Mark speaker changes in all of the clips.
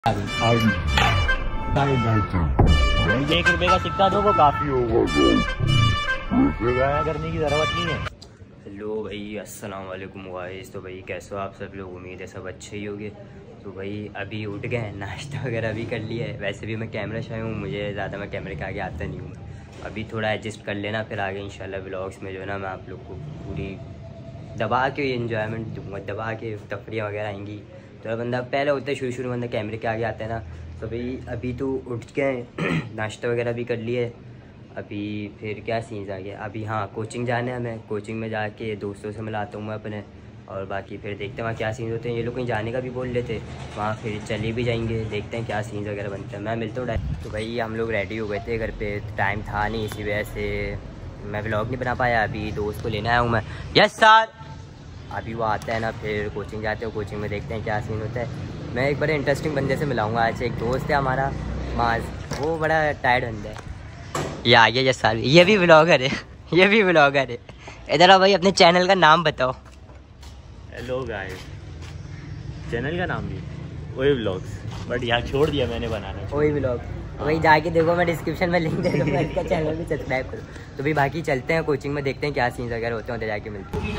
Speaker 1: ₹1 का सिक्का दो, वो काफी होगा, करने की जरूरत नहीं है। हेलो भाई, अस्सलाम वालेकुम गाइस। तो भाई कैसे हो आप सब लोग? उम्मीद है सब अच्छे ही होंगे। तो भाई अभी उठ गए, नाश्ता वगैरह भी कर लिया है। वैसे भी मैं कैमरा शाय हूँ, मुझे ज़्यादा मैं कैमरे के आगे आता नहीं हूँ। अभी थोड़ा एडजस्ट कर लेना, फिर आगे इंशाल्लाह व्लॉग्स में जो है ना मैं आप लोग को पूरी दबा के इन्जॉयमेंट दूँगा, दबा के तफरियाँ वगैरह आएंगी। तो बंदा पहले होता है शुरू में बंदा कैमरे के आगे आता है ना। तो भाई अभी तो उठ गए, नाश्ता वगैरह भी कर लिए। अभी फिर क्या सीन्स आ गया, अभी हाँ कोचिंग जाना है हमें। कोचिंग में जाके दोस्तों से मिलाता हूँ मैं अपने, और बाकी फिर देखते हैं वहाँ क्या सीन्स होते हैं। ये लोग कहीं जाने का भी बोल लेते, वहाँ फिर चले भी जाएंगे, देखते हैं क्या सीन्स वगैरह बनते हैं। मैं मिलता हूँ। तो भाई हम लोग रेडी हो गए थे घर पे, टाइम था नहीं, इसी वजह से मैं व्लॉग नहीं बना पाया। अभी दोस्त को लेने आया हूँ मैं। Yes sir. अभी वो आता है ना, फिर कोचिंग जाते हो, कोचिंग में देखते हैं क्या सीन होता है। मैं एक बड़े इंटरेस्टिंग बंदे से मिलाऊंगा आज। एक दोस्त है हमारा माज, वो बड़ा टायर्ड बंदा है। ये आ गया, यस सर। ये भी व्लॉगर है, ये भी व्लॉगर है। इधर आओ भाई, अपने चैनल का नाम बताओ।
Speaker 2: हेलो गाइस, चैनल का नाम भी ओए व्लॉग्स, बट यहाँ छोड़ दिया मैंने बनाना।
Speaker 1: ओए व्लॉग वही जाके देखो, मैं डिस्क्रिप्शन में लिंक दे दूँगा, इसका चैनल भी सब्सक्राइब करो। तो भी बाकी चलते हैं कोचिंग में, देखते हैं क्या सीन्स वगैरह होते हैं, उधर जाके मिलते हैं।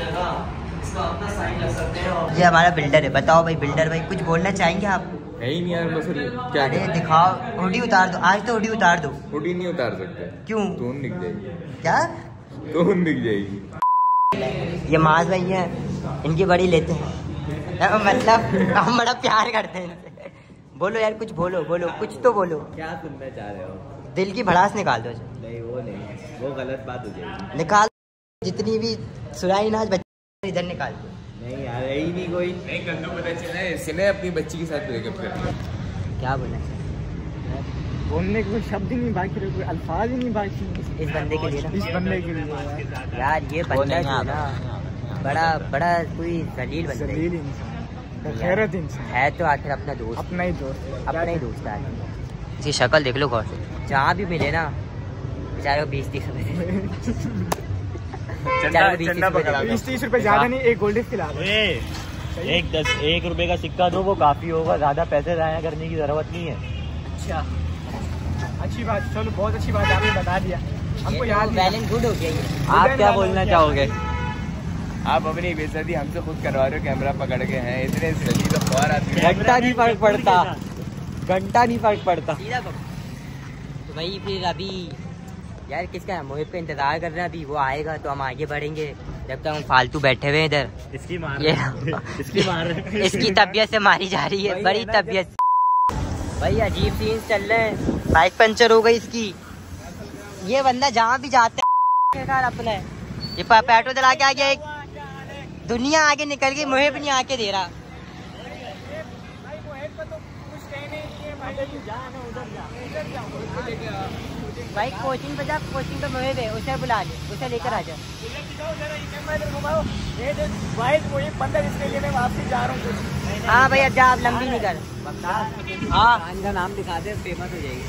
Speaker 1: ये हमारा बिल्डर है। बताओ भाई बिल्डर भाई, कुछ बोलना चाहेंगे आप?
Speaker 3: है ही नहीं यार, बस क्या
Speaker 1: अरे दिखाओ, हुडी उतार दो आज, तो हुडी उतार दो।
Speaker 3: हुडी नहीं उतार सकते।
Speaker 1: क्यों?
Speaker 3: टोन दिख जाएगी।
Speaker 1: क्या
Speaker 3: टोन दिख जाएगी?
Speaker 1: ये माज भाई हैं, इनकी बड़ी लेते हैं, मतलब हम बड़ा प्यार करते हैं इनसे। बोलो यार, कुछ बोलो, बोलो कुछ तो बोलो।
Speaker 2: क्या सुनना चाह रहे हो?
Speaker 1: दिल की भड़ास निकाल दो।
Speaker 2: नहीं वो नहीं, वो गलत बात हो जाएगी।
Speaker 1: निकाल, जितनी भी सुराई नाच बच्चे इधर निकाल दो।
Speaker 2: नहीं यार, है ही नहीं कोई।
Speaker 3: नहीं गंदू पता चला है, इसने अपनी बच्ची के साथ ब्रेकअप कर दिया।
Speaker 1: क्या बोलना है?
Speaker 4: बोलने को कोई शब्द ही नहीं बाकी, कोई अल्फाज ही नहीं बाकी
Speaker 1: इस बंदे के लिए ना,
Speaker 4: इस बंदे के लिए
Speaker 1: यार ये बंदा जो है ना बड़ा बड़ा कोई जलील बंदा है।
Speaker 4: जलील इंसान, खैरत इंसान
Speaker 1: है तो आखिर अपना दोस्त,
Speaker 4: अपना ही दोस्त,
Speaker 1: अपना ही दोस्त है। इसकी शक्ल देख लो गौर से, जहाँ भी मिले ना बेचारे को 20-30 रुपए
Speaker 4: 20-30 रुपए ज्यादा नहीं, एक गोल्ड खिला दो।
Speaker 2: ₹1 का सिक्का दो, वो काफी होगा, ज्यादा पैसे जाया करने की जरूरत नहीं है।
Speaker 4: अच्छा अच्छी बात, चलो बहुत अच्छी बात आपने बता दिया, हमको याद
Speaker 1: बैलेंस गुड हो गया ये।
Speaker 2: आप क्या बोलना चाहोगे?
Speaker 3: आप अपनी बेइज्जती हमसे खुद करवा रहे हो, कैमरा पकड़ के हैं इतने जल्दी तो और आदमी।
Speaker 2: घंटा नहीं फर्क पड़ता, घंटा नहीं फर्क पड़ता।
Speaker 1: तो भाई फिर अभी यार किसका मोहिब का इंतजार कर रहे हैं, अभी वो आएगा तो हम आगे बढ़ेंगे। जब तक हम फालतू बैठे हुए हैं इधर,
Speaker 2: इसकी मार
Speaker 1: ये
Speaker 2: इसकी मार
Speaker 1: इसकी तबीयत से मारी जा रही है, बड़ी तबीयत। भाई अजीब सीन चल रहे हैं, बाइक पंचर हो गई इसकी। ये बंदा जहाँ भी जाता है अपना, ये पेट्रोल दिला के आ गया, एक दुनिया आगे निकल गई, मोहिब नहीं आके दे रहा। भाई कोचिंग पे जा, कोचिंग पे मोहिब है, उसे बुला ले, उसे लेकर आ जा। हाँ भाई अब जा, आप लंबी नहीं कर। हाँ
Speaker 2: का नाम दिखा दे, फेमस हो जाएगी।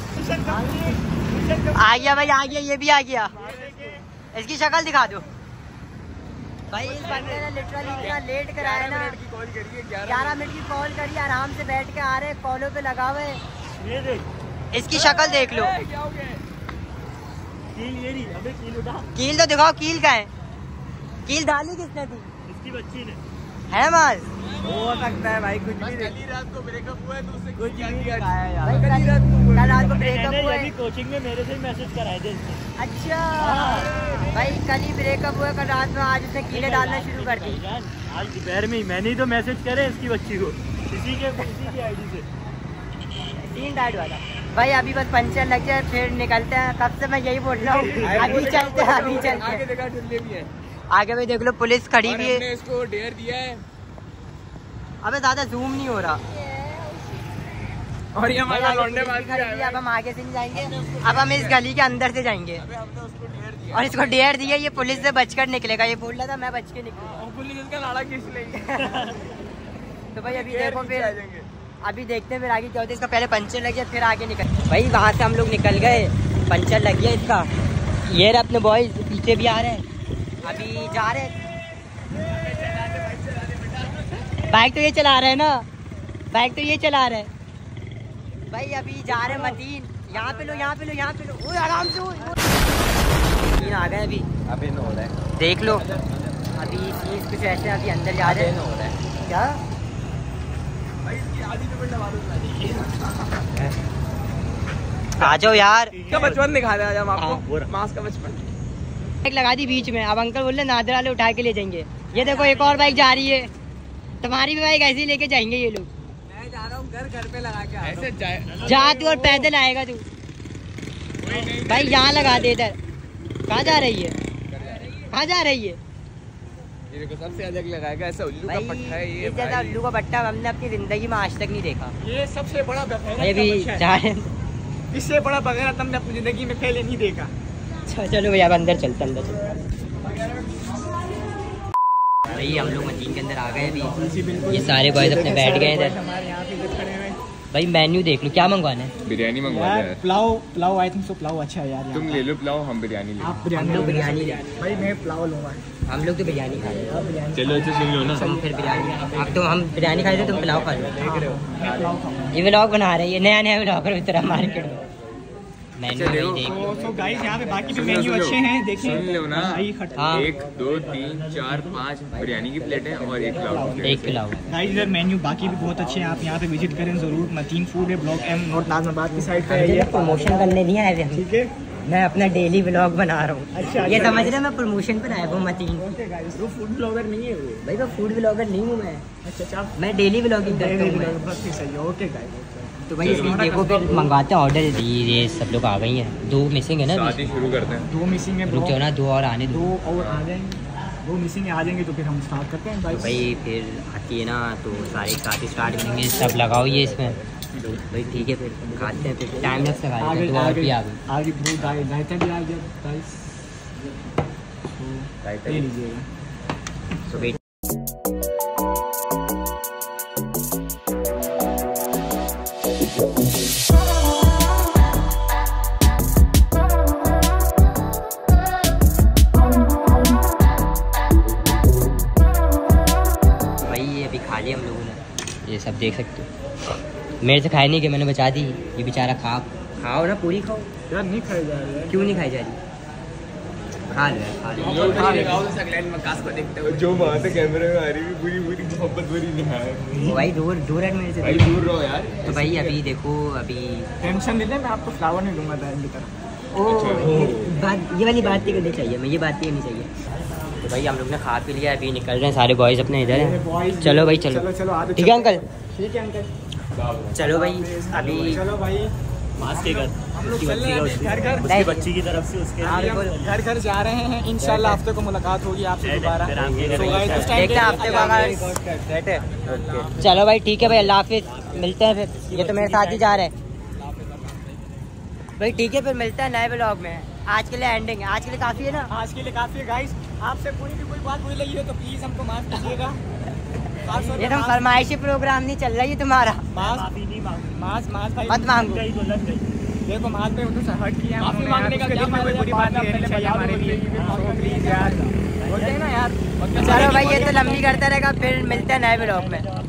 Speaker 1: आ गया भाई, आ गया, ये भी आ गया। इसकी शक्ल दिखा दो भाई। इस बंदे ने लिटरली इतना लेट कराया ना, 11 मिनट की कॉल करी, आराम से बैठ के आ रहे, कॉलों पे लगा हुए। इसकी शक्ल देख लो। कील तो दिखाओ, कील का है? कील डाली किसने थी?
Speaker 2: इसकी बच्ची ने।
Speaker 1: है माज?
Speaker 2: हो सकता है भाई, कुछ भी।
Speaker 3: कल रात को ब्रेकअप हुआ है तो उससे
Speaker 2: कुछ
Speaker 3: क्या
Speaker 2: भी
Speaker 3: किया?
Speaker 2: दिखाया यार।
Speaker 1: कल रात को ब्रेकअप हुआ है।
Speaker 2: कोचिंग में मेरे से मैसेज कराए थे इसने।
Speaker 1: अच्छा भाई, कल ही ब्रेकअप हुआ, कल रात में, आज उसने कीले डालना शुरू कर दी।
Speaker 2: आज दोपहर में ही मैंने ही तो मैसेज करे इसकी बच्ची को, इसी की आईडी से।
Speaker 1: सीन डाइट वाला भाई। अभी बस पंचर लग जाए फिर निकलते हैं, तब से मैं यही बोल रहा हूँ, अभी चलते हैं, अभी चलते हैं।
Speaker 3: देखा डंडे भी है
Speaker 1: आगे भी देख लो, पुलिस खड़ी भी है।
Speaker 3: हमने इसको डेयर दिया है।
Speaker 1: अबे ज्यादा जूम नहीं हो रहा।
Speaker 3: और ये हमारा लौंडे बाज
Speaker 1: खड़ी है, अब हम आगे से नहीं जाएंगे, अब हम इस गली के अंदर से जाएंगे।
Speaker 3: हमने उसको डेयर दिया
Speaker 1: और इसको डेयर दिया, ये पुलिस से बचकर निकलेगा। ये बोल रहा था मैं बच के निकलूंगा,
Speaker 3: और पुलिस इसका लाड़ा खींच लेगी।
Speaker 1: तो भाई अभी देखो, फिर अभी देखते हैं फिर आगे क्या होता है। इसका पहले पंचर लग गया, फिर आगे निकल। भाई वहाँ से हम लोग निकल गए, पंचर लग गया इसका। ये रहे अपने बॉयज, पीछे भी आ रहे हैं, अभी जा रहे हैं। बाइक तो ये चला रहा है ना, बाइक तो ये चला रहा है। भाई अभी जा रहे हैं मदीन, यहाँ पे लो यहाँ पे लो यहाँ पे लो, ओए आराम से मदीन आ गए अभी।
Speaker 3: अभी न हो रहा है,
Speaker 1: देख लो अभी चीज कुछ ऐसे अभी अंदर जा रहे हैं।
Speaker 3: हो रहा है
Speaker 1: क्या आ जाओ यार,
Speaker 3: क्या बचपन दिखा रहे हैं हम
Speaker 2: हाँ,
Speaker 3: आपको, मास का बचपन।
Speaker 1: बाइक लगा दी बीच में, अब अंकल बोल रहे नादर वाले उठा के ले जाएंगे। ये देखो एक और बाइक जा रही है, तुम्हारी भी बाइक ऐसे ही लेके जाएंगे ये लोग।
Speaker 3: मैं जा रहा हूँ घर पे लगा के ऐसे
Speaker 1: जा तू और पैदल आएगा तू भाई, यहाँ लगा दे इधर। कहाँ जा रही है, कहाँ जा रही है
Speaker 3: ये देखो सबसे अलग लगाएगा, ऐसा उल्लू का
Speaker 1: भाई?
Speaker 3: पट्टा है ये
Speaker 1: इस जैसा उल्लू का पट्टा हमने अपनी जिंदगी में आज तक नहीं देखा।
Speaker 4: ये सबसे बड़ा बगैरत
Speaker 1: ये भी
Speaker 4: का
Speaker 1: जा रहे हैं।
Speaker 4: बच्चा है। इससे बड़ा बगैरत हमने अपनी जिंदगी में पहले नहीं देखा।
Speaker 1: चलो भैया अब अंदर चलते अंदर चलते। भाई हम लोग मदीन के अंदर आ गए अभी, ये सारे बॉयज अपने बैठ गए इधर।
Speaker 4: हमारे यहाँ पे इधर खड़े हुए हैं।
Speaker 1: भाई मेन्यू देख लो, क्या मंगवाना है?
Speaker 3: बिरयानी मंगवा
Speaker 4: यार
Speaker 3: दे।
Speaker 4: Pulao I think so pulao अच्छा है यार।
Speaker 3: तुम ले लो पुलाव, हम बिरयानी ले।
Speaker 4: आप
Speaker 1: हम
Speaker 4: बिरयानी
Speaker 1: लोग
Speaker 4: लो।
Speaker 1: बिरयानी ले,
Speaker 4: भाई मैं पुलाव लूँगा।
Speaker 1: हम लोग तो बिरयानी खा रहे हैं।
Speaker 4: आप बिरयानी
Speaker 2: चलो अच्छा सुन लो ना,
Speaker 1: हम फिर बिरयानी, अब तो हम बिरयानी खा रहे थे, तुम पुलाव खा लो।
Speaker 4: मैं पुलाव खाऊंगा।
Speaker 1: ये व्लॉग बना रहे हैं, ये नया नया व्लॉगर उतरा मार्केट में। मेन्यू भाई देख लो।
Speaker 4: तो गाइस यहाँ पे बाकी भी
Speaker 3: सुन लो,
Speaker 4: मेन्यू
Speaker 3: सुन लो।
Speaker 4: अच्छे हैं, देखिए।
Speaker 3: सुन लो ना।
Speaker 4: सही खट।
Speaker 1: हाँ।
Speaker 3: 1 2 3 4 5 बिरयानी की प्लेट है और 1 पुलाव की प्लेट
Speaker 1: एक
Speaker 3: है।
Speaker 1: पुलाव है।
Speaker 4: गाइस इधर मेन्यू बाकी भी बहुत अच्छे हैं, आप यहाँ पे विजिट करें जरूर। मतीन फूड है, ब्लॉक M नॉर्थ नाजमाबाद की साइड पे है ये।
Speaker 1: प्रमोशन करने नहीं आए थे हम,
Speaker 4: ठीक है।
Speaker 1: मैं अपना डेली व्लॉग बना रहा हूँ।
Speaker 4: अच्छा,
Speaker 1: ये
Speaker 4: अच्छा।
Speaker 1: समझ रहे मैं प्रमोशन पर आया हूँ मतीन।
Speaker 4: ओके गाइस, वो फूड ब्लॉगर नहीं है वो।
Speaker 1: भाई मैं फूड व्लॉगर नहीं हूँ मैं
Speaker 4: अच्छा
Speaker 1: मैं डेली व्लॉगिंग करता हूँ मैं।
Speaker 4: बस ठीक सही है। Okay guys.
Speaker 1: तो भाई इसमें देखो फिर मंगवाते हैं ऑर्डर। ये सब लोग आ गई हैं, 2 मिसिंग है ना
Speaker 3: साथ
Speaker 1: अभी।
Speaker 3: ही शुरू करते हैं।
Speaker 4: 2 मिसिंग है।
Speaker 1: रुक जाओ ना, 2 और आने दो।
Speaker 4: 2 और आ जाएंगे, 2 मिसिंग आ जाएंगे तो फिर हम स्टार्ट करते हैं
Speaker 1: तो
Speaker 4: गाइस।
Speaker 1: भाई फिर आती है ना तो सारे एक साथ ही स्टार्ट करेंगे। सब लगाओ ये इसमें, तो भाई ठीक है फिर खाते हैं। फिर टाइम लग से खाते हैं, 2 और भी आ गई।
Speaker 4: आगे ब्रो रायता भी आ गया गाइस,
Speaker 3: रायता
Speaker 4: ले लीजिएगा।
Speaker 1: तो भाई खा लिया हम लोगों ने, ये सब देख सकते हो। मेरे से खाए नहीं कि मैंने बचा दी, ये बेचारा खाओ ना, पूरी खाओ।
Speaker 4: यार नहीं खाई जा रही है।
Speaker 1: क्यों नहीं खाई जा रही? खा लो यार, खा लो।
Speaker 3: जो बात है कैमरे में आ रही है पूरी पूरी मोहब्बत भरी निहार।
Speaker 1: भाई दूर मेरे से,
Speaker 3: भाई दूर रहो यार।
Speaker 1: तो भाई अभी देखो अभी
Speaker 4: टेंशन नहीं ले, मैं आपको फ्लावर नहीं दूंगा दाइन की तरफ।
Speaker 1: ये वाली बात नहीं करनी चाहिए, मुझे बात नहीं करनी चाहिए। तो भाई हम लोग ने खा पी लिया, अभी निकल रहे हैं सारे बॉयज अपने इधर हैं। चलो भाई चलो, ठीक है अंकल?
Speaker 4: ठीक है अंकल,
Speaker 1: चलो भाई अभी
Speaker 4: चलो भाई।
Speaker 2: मास के घर, उसकी बच्ची का,
Speaker 4: घर
Speaker 2: उसकी बच्ची की तरफ से उसके
Speaker 4: घर जा रहे हैं। इंशाल्लाह हफ्ते को मुलाकात होगी आपसे दोबारा।
Speaker 2: फिर आपके घर
Speaker 4: तो guys, उस time
Speaker 1: देखते हैं
Speaker 4: पे-
Speaker 1: हफ्ते को अगर चलो भाई ठीक है भाई, अल्लाह हाफिज, मिलते हैं फिर। ये तो मेरे साथ ही जा रहे हैं भाई, ठीक है फिर मिलते हैं नए व्लॉग में। आज के लिए एंडिंग, आज के लिए काफ़ी है ना?
Speaker 4: आज के लिए काफी है गाइस। आपसे कोई भी कोई बात बुरी लगी हो तो प्लीज हमको माफ कीजिएगा।
Speaker 1: ये तो फरमाइशी प्रोग्राम नहीं चल रहा है तुम्हारा,
Speaker 4: मास भाई
Speaker 1: मत मांगो।
Speaker 4: देखो मास पे उनको हर्ट किया है, माफी मांगने का क्या कोई बुरी बात नहीं कहनी चाहिए हमारे लिए। प्लीज यार, बोलते हैं ना यार।
Speaker 1: चलो भाई ये तो लंबी करता रहेगा, फिर मिलते हैं नए व्लॉग में।